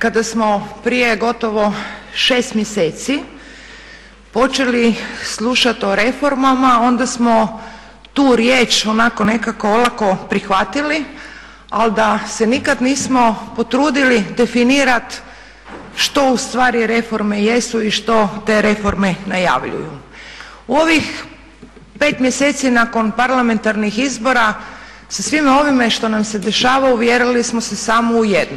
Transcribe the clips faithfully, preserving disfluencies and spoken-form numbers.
kada smo prije gotovo šest mjeseci počeli slušati o reformama, onda smo tu riječ onako nekako olako prihvatili, ali da se nikad nismo potrudili definirati što u stvari reforme jesu i što te reforme najavljuju. U ovih pet mjeseci nakon parlamentarnih izbora sa svime ovime što nam se dešava uvjerili smo se samo u jedno.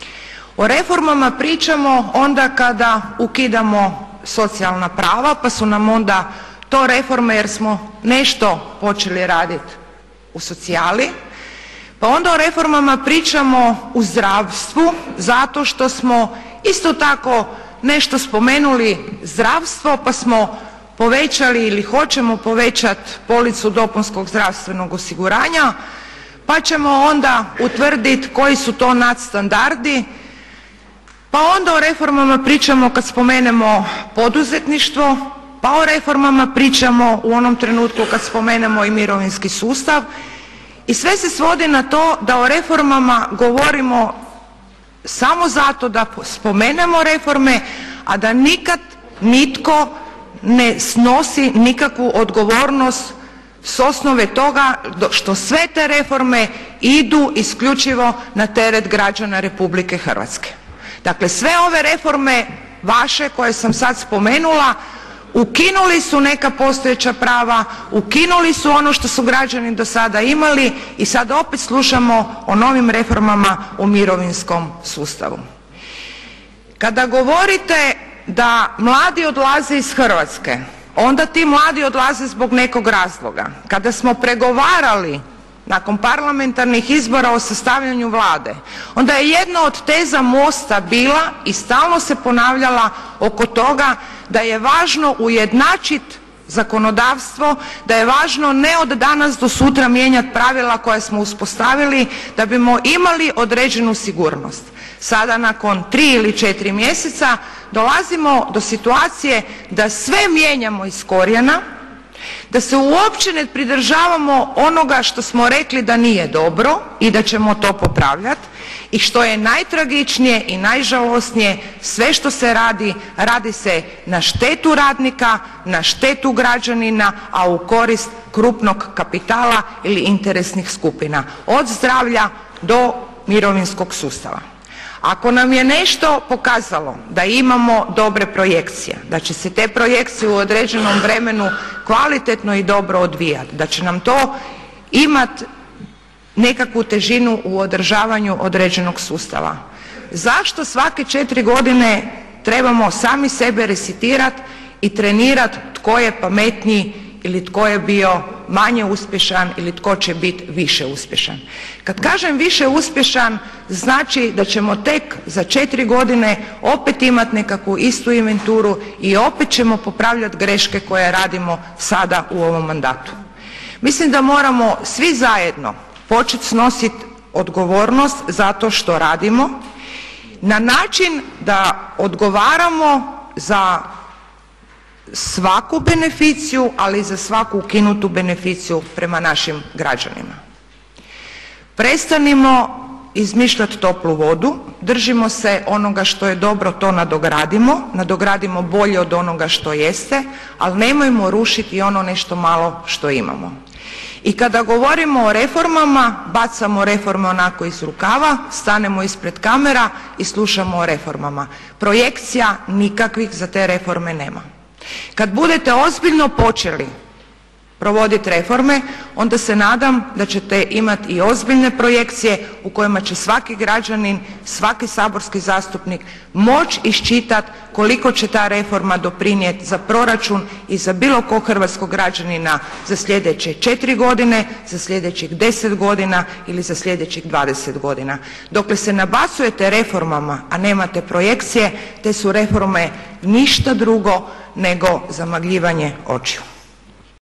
O reformama pričamo onda kada ukidamo socijalna prava, pa su nam onda to reforme jer smo nešto počeli raditi u socijali. Pa onda o reformama pričamo u zdravstvu zato što smo isto tako nešto spomenuli zdravstvo, pa smo povećali ili hoćemo povećati policu dopunskog zdravstvenog osiguranja, pa ćemo onda utvrditi koji su to nadstandardi. Pa onda o reformama pričamo kad spomenemo poduzetništvo, pa o reformama pričamo u onom trenutku kad spomenemo i mirovinski sustav. I sve se svodi na to da o reformama govorimo samo zato da spomenemo reforme, a da nikad nitko ne snosi nikakvu odgovornost s osnove toga što sve te reforme idu isključivo na teret građana Republike Hrvatske. Dakle, sve ove reforme vaše koje sam sad spomenula ukinuli su neka postojeća prava, ukinuli su ono što su građani do sada imali i sad opet slušamo o novim reformama u mirovinskom sustavu. Kada govorite da mladi odlaze iz Hrvatske, onda ti mladi odlaze zbog nekog razloga. Kada smo pregovarali nakon parlamentarnih izbora o sastavljanju Vlade, onda je jedna od teza MOST-a bila i stalno se ponavljala oko toga da je važno ujednačiti zakonodavstvo, da je važno ne od danas do sutra mijenjati pravila koja smo uspostavili da bimo imali određenu sigurnost. Sada nakon tri ili četiri mjeseca dolazimo do situacije da sve mijenjamo iz korijena, da se uopće ne pridržavamo onoga što smo rekli da nije dobro i da ćemo to popravljati. I što je najtragičnije i najžalosnije, sve što se radi, radi se na štetu radnika, na štetu građanina, a u korist krupnog kapitala ili interesnih skupina, od zdravlja do mirovinskog sustava. Ako nam je nešto pokazalo da imamo dobre projekcije, da će se te projekcije u određenom vremenu kvalitetno i dobro odvijati, da će nam to imati nekakvu težinu u održavanju određenog sustava, zašto svake četiri godine trebamo sami sebe resetirati i trenirati tko je pametniji ili tko je bio manje uspješan ili tko će biti više uspješan? Kad kažem više uspješan, znači da ćemo tek za četiri godine opet imati nekakvu istu inventuru i opet ćemo popravljati greške koje radimo sada u ovom mandatu. Mislim da moramo svi zajedno početi snositi odgovornost za to što radimo na način da odgovaramo za svaku beneficiju, ali i za svaku ukinutu beneficiju prema našim građanima. Prestanimo izmišljati toplu vodu, držimo se onoga što je dobro, to nadogradimo, nadogradimo bolje od onoga što jeste, ali nemojmo rušiti ono nešto malo što imamo. I kada govorimo o reformama, bacamo reforme onako iz rukava, stanemo ispred kamera i slušamo o reformama. Projekcija nikakvih za te reforme nema. Kad budete ozbiljno počeli provoditi reforme, onda se nadam da ćete imati i ozbiljne projekcije u kojima će svaki građanin, svaki saborski zastupnik moći iščitati koliko će ta reforma doprinijeti za proračun i za bilo kog hrvatskog građanina za sljedeće četiri godine, za sljedećih deset godina ili za sljedećih dvadeset godina. Dokle se nabacujete reformama, a nemate projekcije, te su reforme ništa drugo nego zamagljivanje očiju.